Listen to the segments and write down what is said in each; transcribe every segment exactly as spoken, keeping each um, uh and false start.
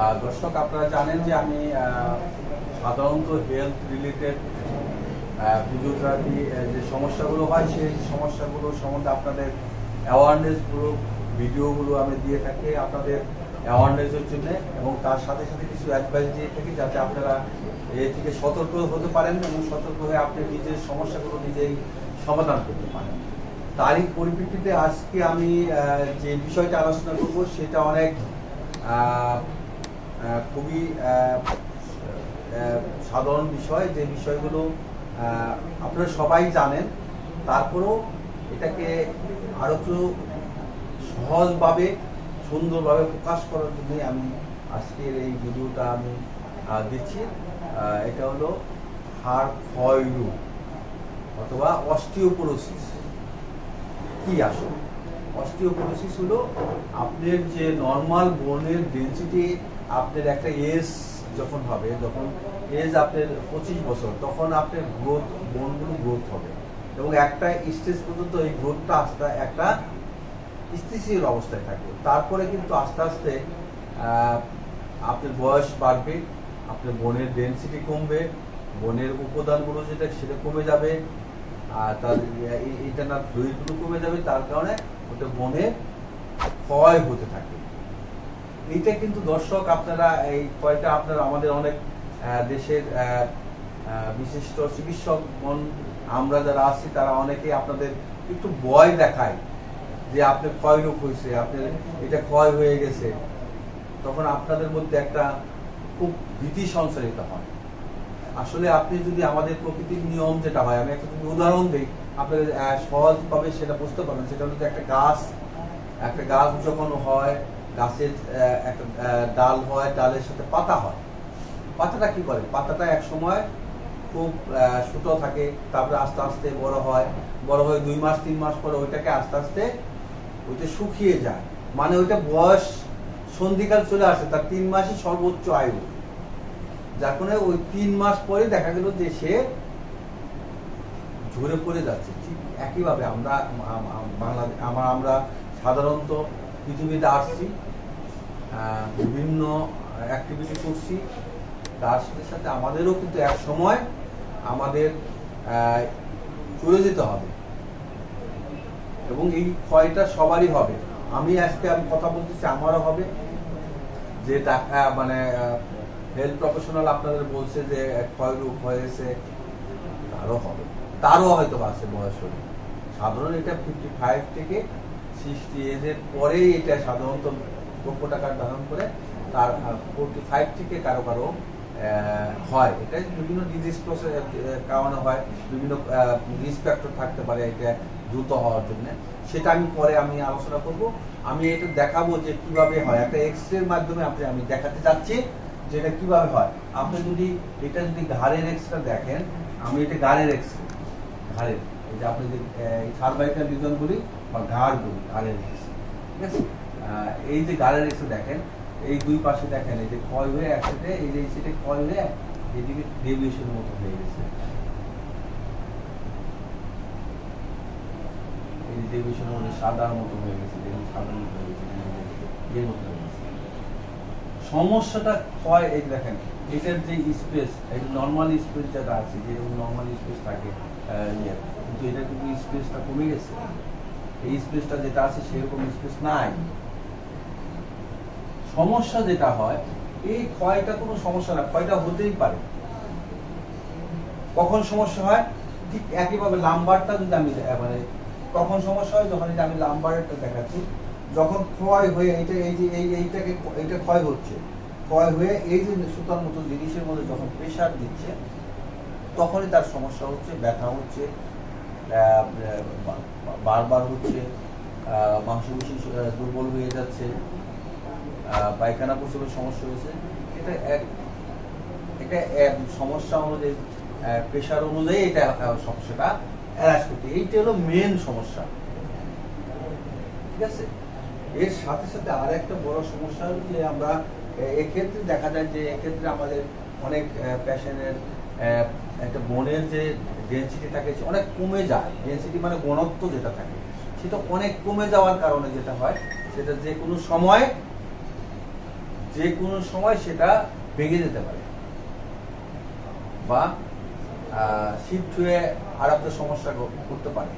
দর্শক আপনারা জানেন যে আমি সাধারণত হেলথ রিলেটেড ফিজিওথেরাপি যে সমস্যাগুলো হয় সেই সমস্যাগুলো সম্বন্ধে আপনাদের অ্যাওয়ারনেসগুলো ভিডিওগুলো আমি দিয়ে থাকি আপনাদের অ্যাওয়ারনেসের জন্য, এবং তার সাথে সাথে কিছু অ্যাডভাইস দিয়ে থাকি যাতে আপনারা এ থেকে সতর্ক হতে পারেন এবং সতর্ক হয়ে আপনি নিজের সমস্যাগুলো নিজেই সমাধান করতে পারেন। তারই পরিপ্রেক্ষিতে আজকে আমি যে বিষয়টা আলোচনা করব সেটা অনেক খুবই সাধারণ বিষয়, যে বিষয়গুলো আপনারা সবাই জানেন, তারপরেও এটাকে আরো একটু সহজভাবে সুন্দরভাবে প্রকাশ করার জন্য আমি আজকের এই ভিডিওটা আমি দিচ্ছি। এটা হলো হাড় ক্ষয় রোগ অথবা অস্টিওপোরোসিস। কি আসলে অস্টিওপোরোসিস হলো আপনার যে নর্মাল বোনের ডেন্সিটি, আপনার একটা এজ যখন হবে, যখন এজ আপনার পঁচিশ বছর, তখন আপনার গ্রোথ বোনগুলো গ্রোথ হবে এবং একটা স্টেজ পর্যন্ত এই গ্রোথটা আস্তে একটা স্থিতিশীল অবস্থায় থাকবে। তারপরে কিন্তু আস্তে আস্তে আপনার বয়স বাড়বে, আপনার বোনের ডেন্সিটি কমবে, বোনের উপাদানগুলো যেটা সেটা কমে যাবে, আর তার ইন্টারনাল ফ্লুইডগুলো কমে যাবে, তার কারণে ওটা বোনের ক্ষয় হতে থাকে। এইটা কিন্তু দর্শক আপনারা এই ক্ষয়টা আপনারা আমাদের অনেক দেশের বিশিষ্ট চিকিৎসকগণ আমরা যারা আছি তারা অনেকে আপনাদের একটু ভয় দেখায় যে আপনার ক্ষয় রোগ হয়েছে, আপনার এটা ক্ষয় হয়ে গেছে, তখন আপনাদের মধ্যে একটা খুব ভীতি সঞ্চারিত হয়। আসলে আপনি যদি আমাদের প্রকৃতির নিয়ম যেটা হয়, আমি একটা যদি উদাহরণ দিই আপনাদের সহজভাবে সেটা বুঝতে পারবেন। সেটা হচ্ছে একটা গাছ, একটা গাছ যখন হয়, গাছের একটা ডাল হয়, ডালের সাথে পাতা হয়। পাতাটা কি করে? পাতাটা এক সময় খুব ছোট থাকে, তারপরে আস্তে আস্তে বড় হয়, বড় হয়ে দুই মাস তিন মাস পরে ওইটাকে আস্তে আস্তে ওইটা শুকিয়ে যায়, মানে ওইটা বয়স সন্ধিকাল চলে আসে, তার তিন মাসই সর্বোচ্চ আয়ু, যার কারণে ওই তিন মাস পরে দেখা গেল যে সে ঝরে পড়ে যাচ্ছে। ঠিক একইভাবে আমরা বাংলাদেশ আমরা আমরা সাধারণত পৃথিবীতে আসছি, বিভিন্ন অ্যাক্টিভিটি করছি, তার সাথে সাথে আমাদেরও কিন্তু এক সময় আমাদের চলে যেতে হবে এবং এই ক্ষয়টা সবারই হবে। আমি আজকে আমি কথা বলতেছি আমারও হবে, যে মানে হেলথ প্রফেশনাল আপনাদের বলছে যে ক্ষয় রোগ হয়েছে, তারও হবে, তারও হয়তো আছে বয়স হলে। সাধারণ এটা ফিফটি ফাইভ থেকে সিক্সটি এজের পরেই এটা সাধারণত প্রকট আকার ধারণ করে, তার ফোরটি ফাইভ থেকে কারো কারো হয়। এটা বিভিন্ন ডিজিজ প্রসেস কারণে হয়, বিভিন্ন রিস্ক ফ্যাক্টর থাকতে পারে এটা দ্রুত হওয়ার জন্য, সেটা আমি পরে আমি আলোচনা করব। আমি এটা দেখাবো যে কিভাবে হয়, একটা এক্স রের মাধ্যমে আপনি আমি দেখাতে চাচ্ছি যে এটা কিভাবে হয়। আপনি যদি এটা যদি ঘাড়ের এক্সরে দেখেন, আমি এটা ঘাড়ের এক্সরে, ঘাড়ের এই যে আপনি যে সার্ভাইকাল রিজন বলি বা ঘাড় বলি, ঘাড়ের এক্সরে, ঠিক আছে? এই যে ঘাড়ের এক্সরে দেখেন, এই দুই পাশে দেখেন এই যে ক্ষয় হয়ে একসাথে এই যে সেটা ক্ষয় হয়ে এদিকে ডেভিয়েশনের মতো হয়ে গেছে, এই যে ডেভিয়েশনের মধ্যে সাদার মতো হয়ে গেছে, দেখুন সাদার মতো হয়ে গেছে, এর মতো হয়ে গেছে। সমস্যাটা ক্ষয় এই দেখেন এটার যে স্পেস, এই নর্মাল স্পেস যেটা আছে, যেরকম নর্মাল স্পেস থাকে কিন্তু এটা কিন্তু স্পেসটা কমে গেছে, এই স্পেসটা যেটা আছে সেরকম স্পেস নাই। সমস্যা যেটা হয় এই ক্ষয়টা কোনো সমস্যা না, ক্ষয়টা হতেই পারে। কখন সমস্যা হয়? ঠিক একইভাবে লাম্বারটা যদি আমি মানে কখন সমস্যা হয়, যখন আমি লাম্বারটা দেখাচ্ছি, যখন ক্ষয় হয়ে এটা এই যে এই এইটাকে এটা ক্ষয় হচ্ছে, ক্ষয় হয়ে এই যে সুতার মতো জিনিসের মধ্যে যখন প্রেশার দিচ্ছে, তখনই তার সমস্যা হচ্ছে, ব্যথা হচ্ছে, বারবার হচ্ছে, মাংসপেশি দুর্বল হয়ে যাচ্ছে, পায়খানা প্রস্রাবের সমস্যা হয়েছে। এটা এক এটা এক সমস্যা অনুযায়ী প্রেশার অনুযায়ী এটা সমস্যাটা এড়াস করতে, এইটা হলো মেন সমস্যা, ঠিক আছে? এর সাথে সাথে আর একটা বড় সমস্যা হলো যে আমরা এক্ষেত্রে দেখা যায় যে এক্ষেত্রে আমাদের অনেক পেশেন্টের একটা বোনের যে ডেন্সিটি থাকে অনেক কমে যায়, ডেন্সিটি মানে ঘনত্ব যেটা থাকে সেটা অনেক কমে যাওয়ার কারণে যেটা হয় সেটা যে কোনো সময় যে কোনো সময় সেটা ভেঙে যেতে পারে বা শীত ছুঁয়ে আর একটা সমস্যা করতে পারে।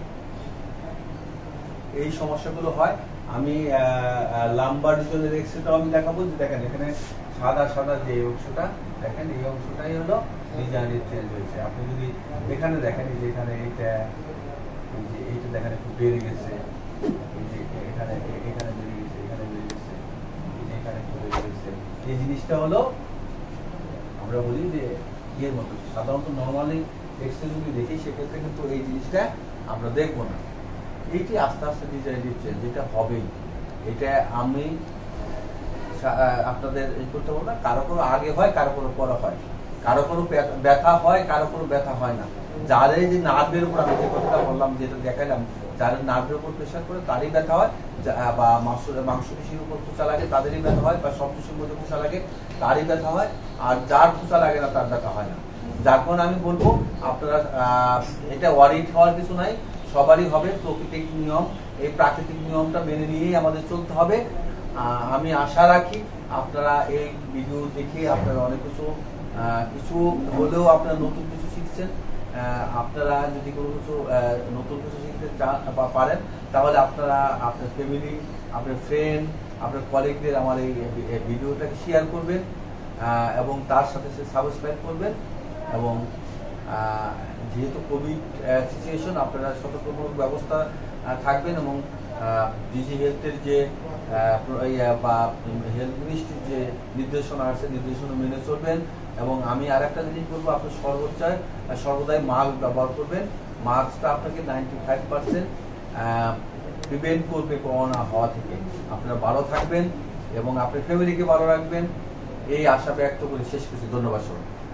এই সমস্যাগুলো হয়। আমি লাম্বার ডিজনের এক্সরেটাও আমি দেখাবো। যে দেখেন এখানে সাদা সাদা যে অংশটা দেখেন, এই অংশটাই হলো ডিজাইনের চেঞ্জ হয়েছে। আপনি যদি এখানে দেখেন, এই যে এখানে এইটা এই যে এইটা দেখেন একটু বেড়ে গেছে, এই যে এখানে এখানে বেড়ে গেছে, এখানে বেড়ে গেছে, এই যে এখানে একটু বেড়ে গেছে। এই জিনিসটা হলো আমরা বলি যে ইয়ের মতো। সাধারণত নর্মালি এক্সরে যদি দেখি সেক্ষেত্রে কিন্তু এই জিনিসটা আমরা দেখবো না। এইটি আস্তে আস্তে ডিজাইন দিচ্ছে, যেটা হবেই। এটা আমি আপনাদের এই করতে বলবো না, কারো কোনো আগে হয়, কারো কোনো পরে হয়, কারো কোনো ব্যথা হয়, কারো কোনো ব্যথা হয় না। যাদের যে নার্ভের উপর আমি যে কথাটা বললাম, যেটা দেখালাম, যাদের নার্ভের উপর প্রেশার করে তারই ব্যথা হয়, বা মাংস মাংসপেশির উপর খোঁচা লাগে তাদেরই ব্যথা হয়, বা সব কিছুর মধ্যে খোঁচা লাগে তারই ব্যথা হয়। আর যার খোঁচা লাগে না তার ব্যথা হয় না। যার কারণে আমি বলবো আপনারা এটা ওয়ারিড হওয়ার কিছু নাই, সবারই হবে। প্রাকৃতিক নিয়ম, এই প্রাকৃতিক নিয়মটা মেনে নিয়েই আমাদের চলতে হবে। আমি আশা রাখি আপনারা এই ভিডিও দেখে আপনারা অনেক কিছু কিছু হলেও আপনারা নতুন কিছু শিখছেন। আপনারা যদি কোনো কিছু নতুন কিছু শিখতে চান বা পারেন, তাহলে আপনারা আপনার ফ্যামিলি, আপনার ফ্রেন্ড, আপনার কলিগদের আমার এই ভিডিওটাকে শেয়ার করবেন এবং তার সাথে সে সাবস্ক্রাইব করবেন। এবং যেহেতু কোভিড সিচুয়েশন, আপনারা সতর্কমূলক ব্যবস্থা থাকবেন এবং ডিজি হেলথের যে বা হেলথ মিনিস্ট্রির যে নির্দেশনা আছে নির্দেশনা মেনে চলবেন। এবং আমি আর একটা জিনিস বলবো, আপনার সর্বোচ্চায় সর্বদাই মাস্ক ব্যবহার করবেন। মাস্কটা আপনাকে নাইনটি ফাইভ পার্সেন্ট প্রিভেন্ট করবে করোনা হওয়া থেকে। আপনারা ভালো থাকবেন এবং আপনার ফ্যামিলিকে ভালো রাখবেন, এই আশা ব্যক্ত করে শেষ করছি। ধন্যবাদ সবাই।